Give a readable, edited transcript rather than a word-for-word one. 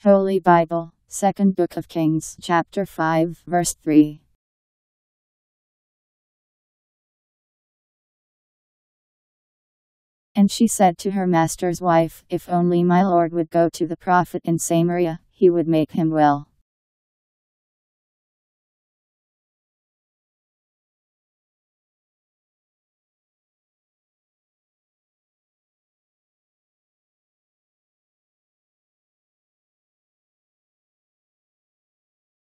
Holy Bible, Second Book of Kings, chapter 5, verse 3. And she said to her master's wife, If only my lord would go to the prophet in Samaria, he would make him well.